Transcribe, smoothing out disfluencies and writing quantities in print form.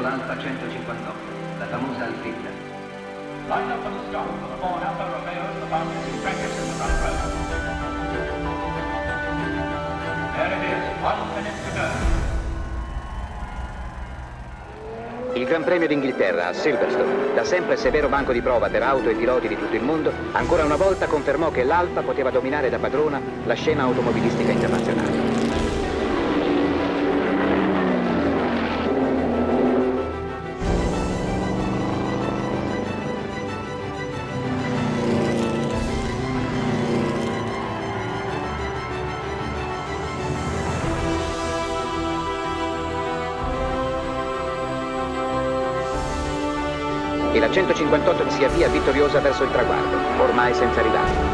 l'Alfa 158, la famosa Alfetta. Line up for the start for the 4 Alfa Romeo, the fastest in practice in the front row. There it is, 1 minute to go. Il Gran Premio d'Inghilterra a Silverstone, da sempre severo banco di prova per auto e piloti di tutto il mondo, ancora una volta confermò che l'Alfa poteva dominare da padrona la scena automobilistica internazionale. E la 158 si avvia vittoriosa verso il traguardo, ormai senza rivali.